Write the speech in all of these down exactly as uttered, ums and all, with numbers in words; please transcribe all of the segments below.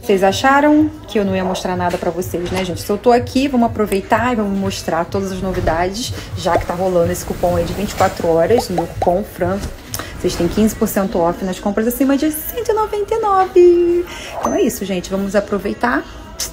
Vocês acharam que eu não ia mostrar nada pra vocês, né, gente? Se eu tô aqui, vamos aproveitar e vamos mostrar todas as novidades, já que tá rolando esse cupom aí de vinte e quatro horas, no meu cupom Fran. Vocês têm quinze por cento off nas compras acima de cento e noventa e nove. Então é isso, gente. Vamos aproveitar.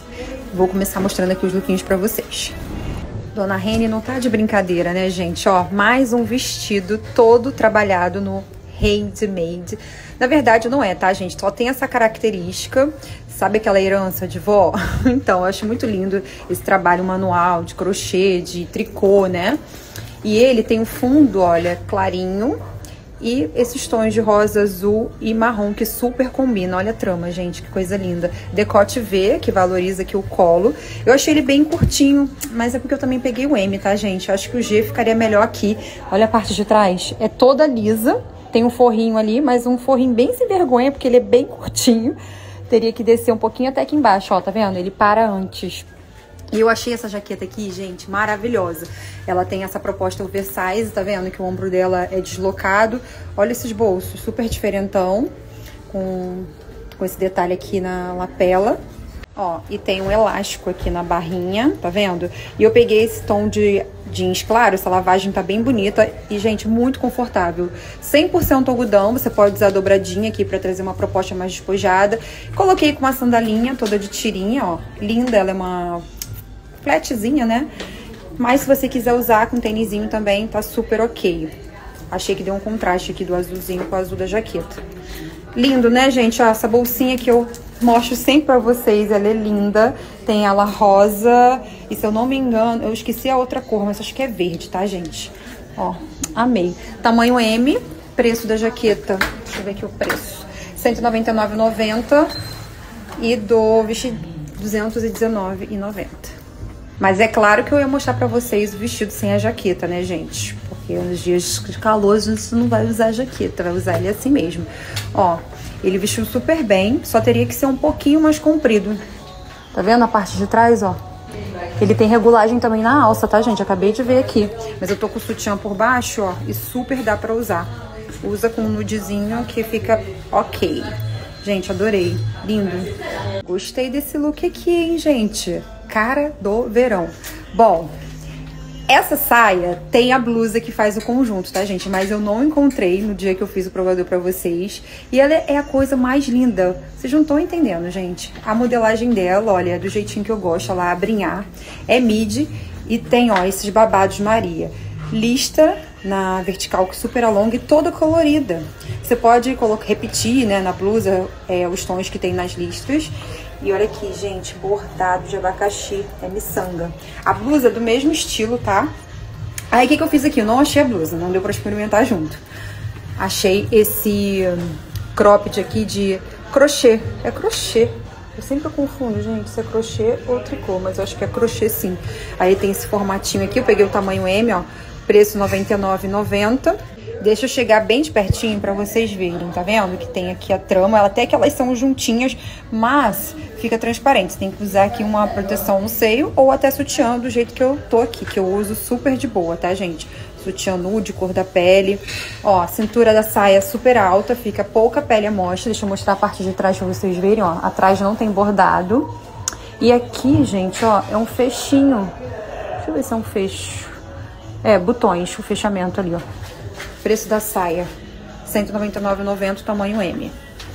Vou começar mostrando aqui os lookinhos pra vocês. Dona Rene não tá de brincadeira, né, gente? Ó, mais um vestido todo trabalhado no handmade. Na verdade, não é, tá, gente? Só tem essa característica. Sabe aquela herança de vó? Então, eu acho muito lindo esse trabalho manual de crochê, de tricô, né? E ele tem um fundo, olha, clarinho. E esses tons de rosa, azul e marrom que super combinam. Olha a trama, gente, que coisa linda. Decote V, que valoriza aqui o colo. Eu achei ele bem curtinho, mas é porque eu também peguei o M, tá, gente? Eu acho que o G ficaria melhor aqui. Olha a parte de trás. É toda lisa. Tem um forrinho ali, mas um forrinho bem sem vergonha, porque ele é bem curtinho. Teria que descer um pouquinho até aqui embaixo, ó, tá vendo? Ele para antes. E eu achei essa jaqueta aqui, gente, maravilhosa. Ela tem essa proposta oversize, tá vendo? Que o ombro dela é deslocado. Olha esses bolsos, super diferentão. Com, com esse detalhe aqui na lapela. Ó, e tem um elástico aqui na barrinha, tá vendo? E eu peguei esse tom de jeans claro, essa lavagem tá bem bonita e, gente, muito confortável. cem por cento algodão, você pode usar dobradinha aqui pra trazer uma proposta mais despojada. Coloquei com uma sandalinha toda de tirinha, ó, linda, ela é uma flatzinha, né? Mas se você quiser usar com tênisinho também, tá super ok. Achei que deu um contraste aqui do azulzinho com o azul da jaqueta. Lindo, né, gente? Ó, essa bolsinha que eu mostro sempre pra vocês, ela é linda. Tem ela rosa e, se eu não me engano, eu esqueci a outra cor, mas acho que é verde, tá, gente? Ó, amei. Tamanho M, preço da jaqueta, deixa eu ver aqui o preço. cento e noventa e nove reais e noventa centavos e do vestido duzentos e dezenove reais e noventa centavos. Mas é claro que eu ia mostrar pra vocês o vestido sem a jaqueta, né, gente? Porque nos dias de calor a gente não vai usar a jaqueta, vai usar ele assim mesmo. Ó, ele vestiu super bem, só teria que ser um pouquinho mais comprido. Tá vendo a parte de trás, ó? Ele tem regulagem também na alça, tá, gente? Acabei de ver aqui. Mas eu tô com o sutiã por baixo, ó, e super dá pra usar. Usa com um nudezinho que fica ok. Gente, adorei. Lindo. Gostei desse look aqui, hein, gente? Cara do verão. Bom, essa saia tem a blusa que faz o conjunto, tá, gente? Mas eu não encontrei no dia que eu fiz o provador pra vocês. E ela é a coisa mais linda. Vocês não estão entendendo, gente. A modelagem dela, olha, é do jeitinho que eu gosto. Ela abrinhar. É midi e tem, ó, esses babados Maria. Lista na vertical que super alonga e toda colorida. Você pode colocar, repetir, né, na blusa é, os tons que tem nas listras. E olha aqui, gente, bordado de abacaxi, é miçanga. A blusa é do mesmo estilo, tá? Aí, o que que eu fiz aqui? Eu não achei a blusa, não deu pra experimentar junto. Achei esse cropped aqui de crochê. É crochê. Eu sempre confundo, gente, se é crochê ou tricô, mas eu acho que é crochê, sim. Aí tem esse formatinho aqui, eu peguei o tamanho M, ó, preço noventa e nove reais e noventa centavos. Deixa eu chegar bem de pertinho pra vocês verem, tá vendo? Que tem aqui a trama, até que elas são juntinhas, mas fica transparente. Você tem que usar aqui uma proteção no seio ou até sutiã do jeito que eu tô aqui, que eu uso super de boa, tá, gente? Sutiã nude, cor da pele. Ó, a cintura da saia super alta, fica pouca pele à mostra. Deixa eu mostrar a parte de trás pra vocês verem, ó. Atrás não tem bordado. E aqui, gente, ó, é um fechinho. Deixa eu ver se é um fecho. É, botões, o fechamento ali, ó. Preço da saia, cento e noventa e nove reais e noventa centavos, tamanho M.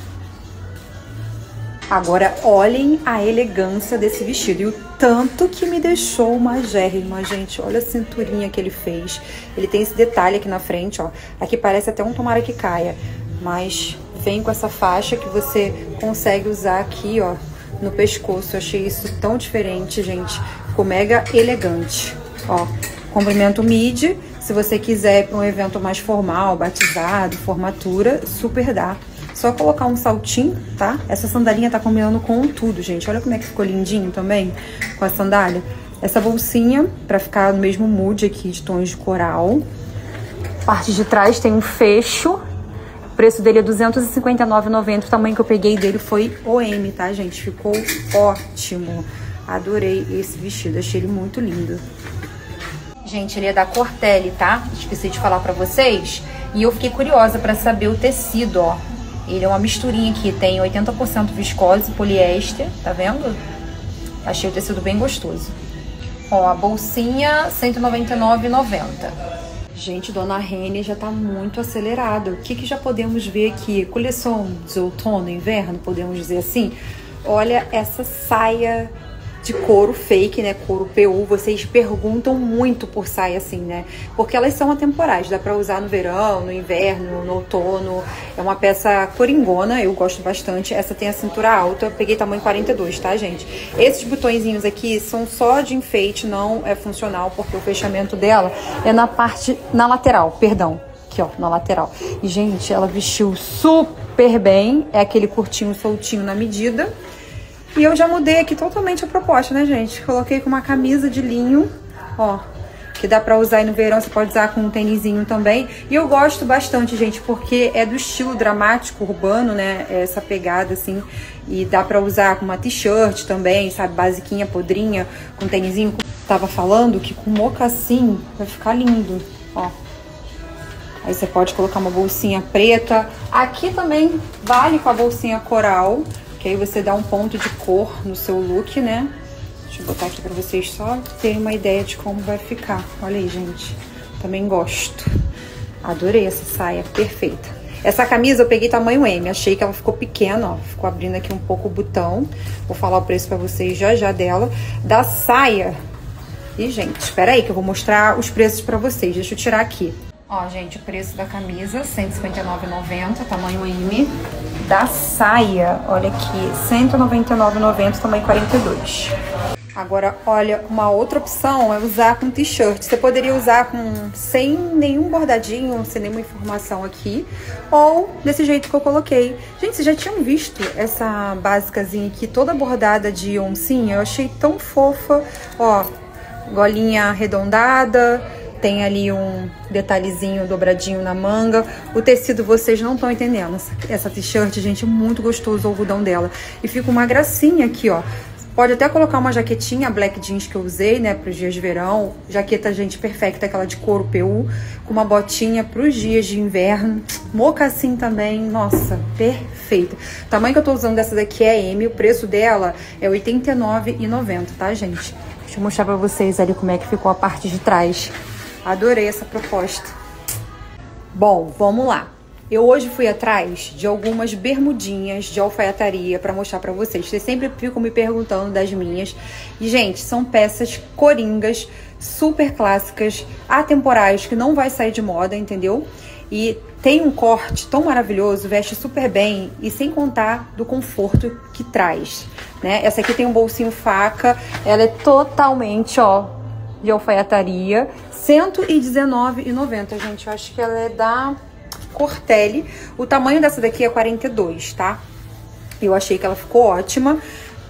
Agora, olhem a elegância desse vestido e o tanto que me deixou magérrima, gente. Olha a cinturinha que ele fez. Ele tem esse detalhe aqui na frente, ó. Aqui parece até um tomara que caia, mas vem com essa faixa que você consegue usar aqui, ó, no pescoço. Eu achei isso tão diferente, gente. Ficou mega elegante. Ó, comprimento midi. Se você quiser ir para um evento mais formal, batizado, formatura, super dá. Só colocar um saltinho, tá? Essa sandalinha tá combinando com tudo, gente. Olha como é que ficou lindinho também com a sandália. Essa bolsinha, pra ficar no mesmo mood aqui de tons de coral. Parte de trás tem um fecho. O preço dele é duzentos e cinquenta e nove reais e noventa centavos. O tamanho que eu peguei dele foi o M, tá, gente? Ficou ótimo. Adorei esse vestido, achei ele muito lindo. Gente, ele é da Cortelli, tá? Esqueci de falar pra vocês. E eu fiquei curiosa pra saber o tecido, ó. Ele é uma misturinha aqui, tem oitenta por cento viscose e poliéster, tá vendo? Achei o tecido bem gostoso. Ó, a bolsinha cento e noventa e nove reais e noventa centavos. Gente, Dona Rene já tá muito acelerada. O que que já podemos ver aqui? Coleção de outono, inverno, podemos dizer assim? Olha essa saia de couro fake, né? Couro P U. Vocês perguntam muito por saia assim, né? Porque elas são atemporais. Dá pra usar no verão, no inverno, no outono. É uma peça coringona, eu gosto bastante. Essa tem a cintura alta. Eu peguei tamanho quarenta e dois, tá, gente? Esses botõezinhos aqui são só de enfeite, não é funcional, porque o fechamento dela é na parte, na lateral, perdão. Aqui, ó, na lateral. E, gente, ela vestiu super bem. É aquele curtinho soltinho na medida. E eu já mudei aqui totalmente a proposta, né, gente? Coloquei com uma camisa de linho, ó, que dá pra usar aí no verão, você pode usar com um tênisinho também. E eu gosto bastante, gente, porque é do estilo dramático, urbano, né, essa pegada, assim. E dá pra usar com uma t-shirt também, sabe, basiquinha, podrinha, com tênisinho. Tava falando que com mocassim vai ficar lindo, ó. Aí você pode colocar uma bolsinha preta. Aqui também vale com a bolsinha coral, que aí você dá um ponto de cor no seu look, né? Deixa eu botar aqui pra vocês só terem uma ideia de como vai ficar. Olha aí, gente. Também gosto. Adorei essa saia, perfeita. Essa camisa eu peguei tamanho M. Achei que ela ficou pequena, ó. Ficou abrindo aqui um pouco o botão. Vou falar o preço pra vocês já já dela. Da saia... E, gente, espera aí que eu vou mostrar os preços pra vocês. Deixa eu tirar aqui. Ó, gente, o preço da camisa, cento e cinquenta e nove reais e noventa centavos, tamanho M. Da saia, olha aqui, cento e noventa e nove reais e noventa centavos, tamanho quarenta e dois. Agora, olha, uma outra opção é usar com t-shirt. Você poderia usar com sem nenhum bordadinho, sem nenhuma informação aqui, ou desse jeito que eu coloquei. Gente, vocês já tinham visto essa básicazinha aqui, toda bordada de oncinha? Eu achei tão fofa. Ó, golinha arredondada. Tem ali um detalhezinho dobradinho na manga. O tecido vocês não estão entendendo. Essa, essa t-shirt, gente, é muito gostoso o algodão dela. E fica uma gracinha aqui, ó. Pode até colocar uma jaquetinha black jeans que eu usei, né, para os dias de verão. Jaqueta, gente, perfeita, aquela de couro P U. Com uma botinha para os dias de inverno. Mocassim também, nossa, perfeita. O tamanho que eu tô usando dessa daqui é M. O preço dela é oitenta e nove reais e noventa centavos, tá, gente? Deixa eu mostrar para vocês ali como é que ficou a parte de trás. Adorei essa proposta. Bom, vamos lá. Eu hoje fui atrás de algumas bermudinhas de alfaiataria para mostrar para vocês. Vocês sempre ficam me perguntando das minhas. E, gente, são peças coringas, super clássicas, atemporais, que não vai sair de moda, entendeu? E tem um corte tão maravilhoso, veste super bem e sem contar do conforto que traz, né? Essa aqui tem um bolsinho faca, ela é totalmente, ó, de alfaiataria, cento e dezenove reais e noventa centavos, gente. Eu acho que ela é da Cortelli. O tamanho dessa daqui é quarenta e dois, tá? Eu achei que ela ficou ótima.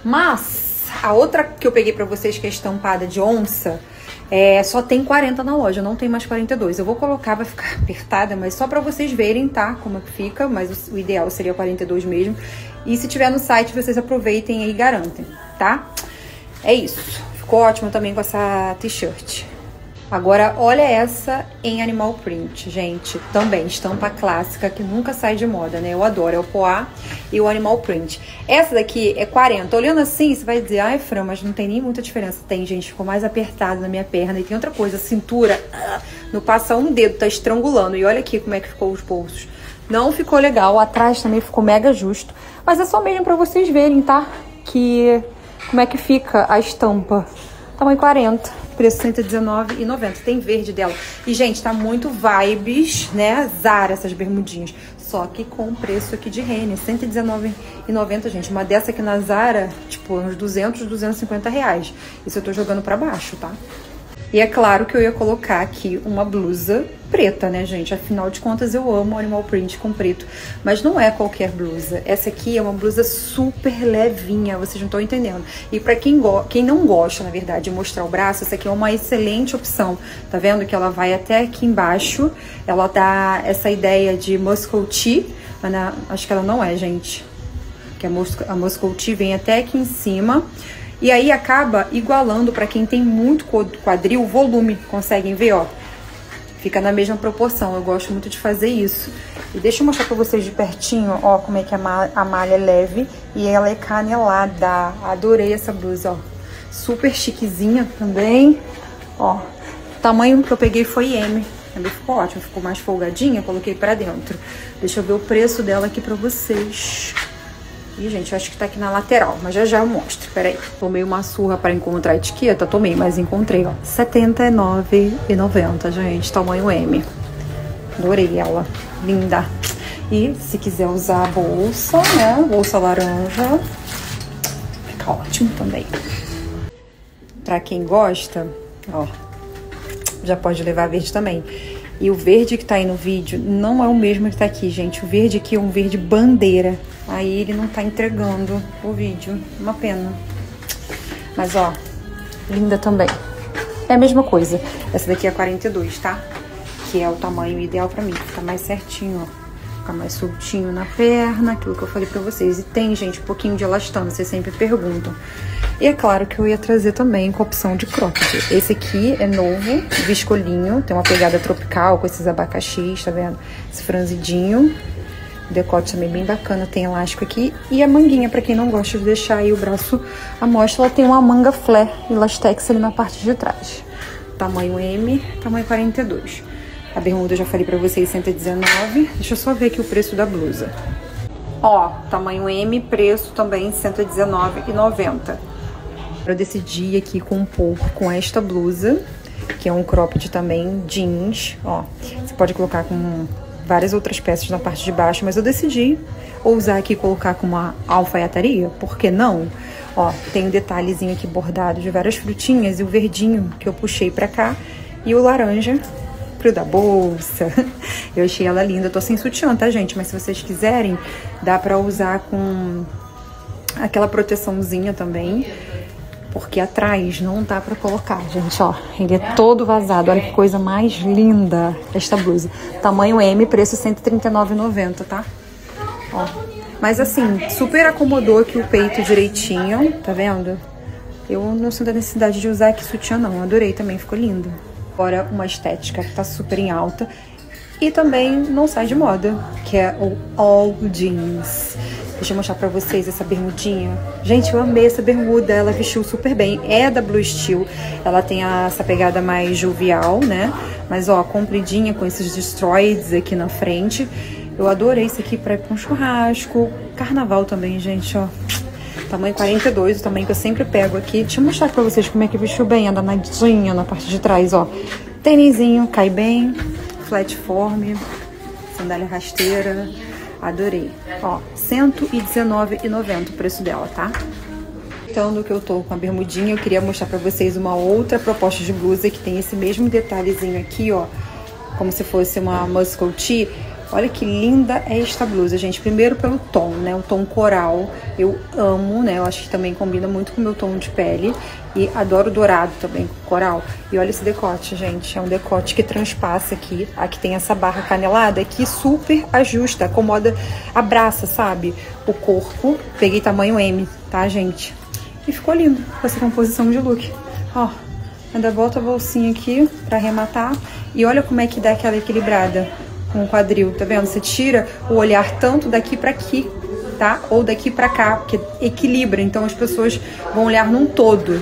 Mas a outra que eu peguei pra vocês, que é estampada de onça, é, só tem quarenta na loja, não tem mais quarenta e dois. Eu vou colocar, vai ficar apertada, mas só pra vocês verem, tá? Como é que fica, mas o, o ideal seria quarenta e dois mesmo. E se tiver no site, vocês aproveitem aí e garantem, tá? É isso. Ficou ótimo também com essa t-shirt. Agora, olha essa em animal print, gente. Também, estampa clássica, que nunca sai de moda, né? Eu adoro, é o poá e o animal print. Essa daqui é quarenta. Olhando assim, você vai dizer, ai, Fran, mas não tem nem muita diferença. Tem, gente, ficou mais apertado na minha perna. E tem outra coisa, a cintura, não passa um dedo, tá estrangulando. E olha aqui como é que ficou os bolsos. Não ficou legal, atrás também ficou mega justo. Mas é só mesmo pra vocês verem, tá? Que, como é que fica a estampa. Tamanho quarenta. Preço cento e dezenove reais e noventa centavos. Tem verde dela. E, gente, tá muito vibes, né? Zara, essas bermudinhas. Só que com preço aqui de Renner. cento e dezenove reais e noventa centavos, gente. Uma dessa aqui na Zara, tipo, uns duzentos, duzentos e cinquenta reais. Isso eu tô jogando pra baixo, tá? E é claro que eu ia colocar aqui uma blusa preta, né, gente? Afinal de contas, eu amo animal print com preto. Mas não é qualquer blusa. Essa aqui é uma blusa super levinha, vocês não estão entendendo. E pra quem, go quem não gosta, na verdade, de mostrar o braço, essa aqui é uma excelente opção. Tá vendo que ela vai até aqui embaixo. Ela dá essa ideia de Muscle Tee. Mas na, acho que ela não é, gente. Que a, Mos a Muscle Tee vem até aqui em cima. E aí acaba igualando, para quem tem muito quadril, o volume. Conseguem ver, ó? Fica na mesma proporção. Eu gosto muito de fazer isso. E deixa eu mostrar pra vocês de pertinho, ó, como é que a malha, a malha é leve e ela é canelada. Adorei essa blusa, ó. Super chiquezinha também, ó. O tamanho que eu peguei foi M. Também ficou ótimo, ficou mais folgadinha, coloquei pra dentro. Deixa eu ver o preço dela aqui pra vocês. Ih, gente, eu acho que tá aqui na lateral, mas já já eu mostro, peraí. Tomei uma surra pra encontrar a etiqueta, tomei, mas encontrei, ó. setenta e nove reais e noventa centavos, gente, tamanho M. Adorei ela, linda. E se quiser usar a bolsa, né, bolsa laranja, fica ótimo também. Pra quem gosta, ó, já pode levar verde também. E o verde que tá aí no vídeo não é o mesmo que tá aqui, gente. O verde aqui é um verde bandeira. Aí ele não tá entregando o vídeo. Uma pena. Mas, ó, linda também. É a mesma coisa. Essa daqui é quarenta e dois, tá? Que é o tamanho ideal pra mim. Fica mais certinho, ó. Fica mais soltinho na perna, aquilo que eu falei pra vocês. E tem, gente, um pouquinho de elastano, vocês sempre perguntam. E é claro que eu ia trazer também com a opção de cropped. Esse aqui é novo, viscolinho, tem uma pegada tropical com esses abacaxis, tá vendo? Esse franzidinho. O decote também bem bacana, tem elástico aqui. E a manguinha, pra quem não gosta de deixar aí o braço à mostra, ela tem uma manga flare elastex ali na parte de trás. Tamanho M, tamanho quarenta e dois. A bermuda eu já falei pra vocês, cento e dezenove. Deixa eu só ver aqui o preço da blusa. Ó, tamanho M, preço também cento e dezenove reais e noventa centavos. Eu decidi aqui compor com esta blusa, que é um cropped também, jeans, ó. Você pode colocar com várias outras peças na parte de baixo, mas eu decidi usar aqui e colocar com uma alfaiataria, por que não? Ó, tem um detalhezinho aqui bordado de várias frutinhas e o verdinho que eu puxei pra cá e o laranja pro da bolsa. Eu achei ela linda, eu tô sem sutiã, tá, gente? Mas se vocês quiserem, dá pra usar com aquela proteçãozinha também. Porque atrás não dá pra colocar, gente, ó. Ele é todo vazado. Olha que coisa mais linda esta blusa. Tamanho M, preço cento e trinta e nove reais e noventa centavos, tá? Ó. Mas assim, super acomodou aqui o peito direitinho, tá vendo? Eu não sinto a necessidade de usar aqui sutiã, não. Adorei também, ficou lindo. Agora, uma estética que tá super em alta. E também não sai de moda, que é o all jeans. Deixa eu mostrar pra vocês essa bermudinha. Gente, eu amei essa bermuda, ela vestiu super bem. É da Blue Steel, ela tem essa pegada mais jovial, né? Mas, ó, compridinha com esses destroyeds aqui na frente. Eu adorei isso aqui pra ir pra um churrasco. Carnaval também, gente, ó. Tamanho quarenta e dois, o tamanho que eu sempre pego aqui. Deixa eu mostrar pra vocês como é que vestiu bem a danadinha na parte de trás, ó. Tênisinho, cai bem. Flatform, sandália rasteira. Adorei. Ó, cento e dezenove reais e noventa centavos o preço dela, tá? Então, no que eu tô com a bermudinha, eu queria mostrar pra vocês uma outra proposta de blusa que tem esse mesmo detalhezinho aqui, ó. Como se fosse uma muscle tee. Olha que linda é esta blusa, gente. Primeiro pelo tom, né? O tom coral. Eu amo, né? Eu acho que também combina muito com o meu tom de pele. E adoro dourado também, com coral. E olha esse decote, gente. É um decote que transpassa aqui. Aqui tem essa barra canelada que super ajusta, acomoda, abraça, sabe? O corpo. Peguei tamanho M, tá, gente? E ficou lindo com essa composição de look. Ó, ainda bota a bolsinha aqui pra arrematar. E olha como é que dá aquela equilibrada com o quadril, tá vendo? Você tira o olhar tanto daqui pra aqui, tá? Ou daqui pra cá, porque equilibra, então as pessoas vão olhar num todo.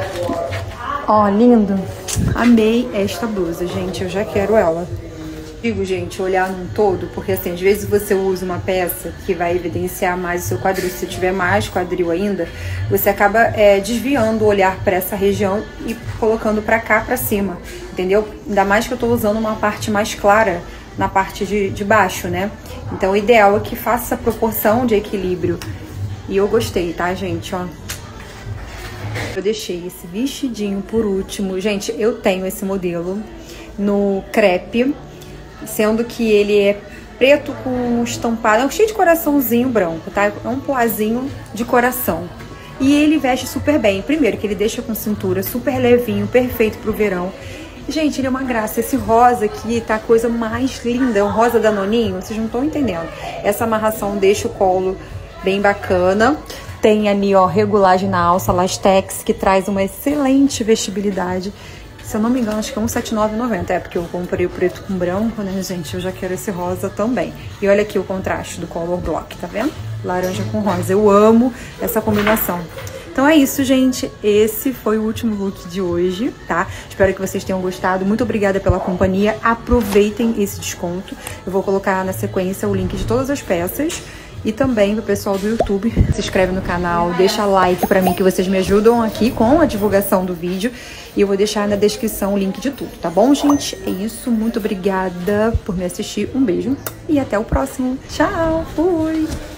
Ó, lindo. Amei esta blusa, gente, eu já quero ela. Digo, gente, olhar num todo, porque assim, às vezes você usa uma peça que vai evidenciar mais o seu quadril. Se você tiver mais quadril ainda, você acaba é, desviando o olhar pra essa região e colocando pra cá, pra cima, entendeu? Ainda mais que eu tô usando uma parte mais clara na parte de, de baixo, né? Então o ideal é que faça essa proporção de equilíbrio. E eu gostei, tá, gente? Ó, eu deixei esse vestidinho por último. Gente, eu tenho esse modelo no crepe, sendo que ele é preto com estampado, é um cheio de coraçãozinho branco, tá? É um plazinho de coração. E ele veste super bem. Primeiro que ele deixa com cintura super levinho, perfeito pro verão. Gente, ele é uma graça. Esse rosa aqui tá a coisa mais linda. É um rosa danoninho, vocês não estão entendendo. Essa amarração deixa o colo bem bacana. Tem ali, ó, regulagem na alça, lastex, que traz uma excelente vestibilidade. Se eu não me engano, acho que é cento e setenta e nove reais e noventa centavos. É, porque eu comprei o preto com branco, né, gente? Eu já quero esse rosa também. E olha aqui o contraste do Color Block, tá vendo? Laranja com rosa. Eu amo essa combinação. Então é isso, gente. Esse foi o último look de hoje, tá? Espero que vocês tenham gostado. Muito obrigada pela companhia. Aproveitem esse desconto. Eu vou colocar na sequência o link de todas as peças. E também pro pessoal do YouTube, se inscreve no canal, deixa like pra mim que vocês me ajudam aqui com a divulgação do vídeo. E eu vou deixar na descrição o link de tudo, tá bom, gente? É isso, muito obrigada por me assistir. Um beijo e até o próximo. Tchau, fui!